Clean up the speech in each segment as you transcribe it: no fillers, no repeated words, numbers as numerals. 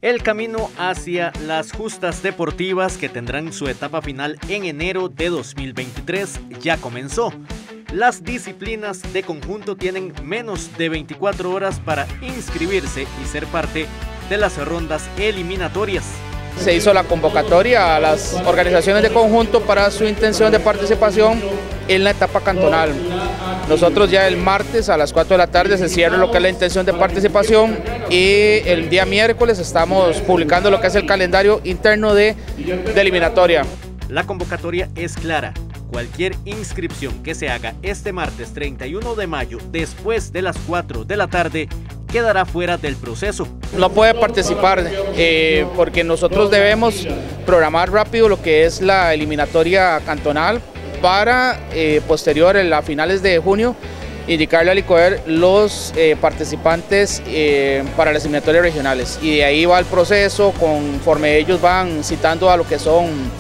El camino hacia las justas deportivas, que tendrán su etapa final en enero de 2023, ya comenzó. Las disciplinas de conjunto tienen menos de 24 horas para inscribirse y ser parte de las rondas eliminatorias. Se hizo la convocatoria a las organizaciones de conjunto para su intención de participación en la etapa cantonal. Nosotros ya el martes a las 4 de la tarde se cierra lo que es la intención de participación y el día miércoles estamos publicando lo que es el calendario interno de eliminatoria. La convocatoria es clara. Cualquier inscripción que se haga este martes 31 de mayo después de las 4 de la tarde quedará fuera del proceso. No puede participar porque nosotros debemos programar rápido lo que es la eliminatoria cantonal para posterior, a finales de junio, indicarle al ICOER los participantes para las eliminatorias regionales. Y de ahí va el proceso conforme ellos van citando a lo que son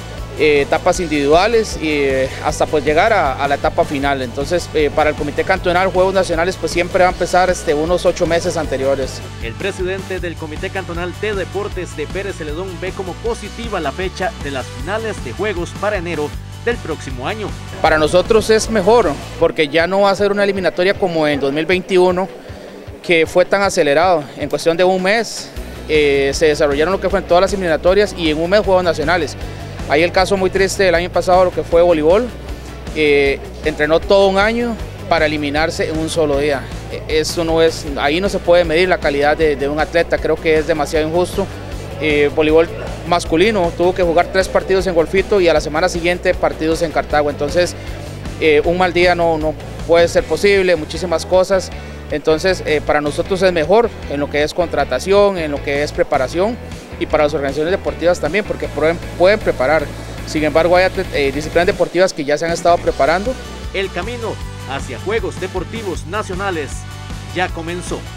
etapas individuales y hasta pues llegar a la etapa final. Entonces para el Comité Cantonal Juegos Nacionales pues siempre va a empezar unos 8 meses anteriores. El presidente del Comité Cantonal de Deportes de Pérez Celedón ve como positiva la fecha de las finales de Juegos para enero del próximo año. Para nosotros es mejor porque ya no va a ser una eliminatoria como en 2021 que fue tan acelerado. En cuestión de un mes se desarrollaron lo que fue en todas las eliminatorias y en un mes Juegos Nacionales. Hay el caso muy triste del año pasado, lo que fue voleibol, entrenó todo un año para eliminarse en un solo día. Eso no es, ahí no se puede medir la calidad de un atleta, creo que es demasiado injusto. Voleibol masculino tuvo que jugar 3 partidos en Golfito y a la semana siguiente partidos en Cartago, entonces un mal día no puede ser posible, muchísimas cosas. Entonces para nosotros es mejor en lo que es contratación, en lo que es preparación y para las organizaciones deportivas también porque pueden preparar. Sin embargo hay disciplinas deportivas que ya se han estado preparando. El camino hacia Juegos Deportivos Nacionales ya comenzó.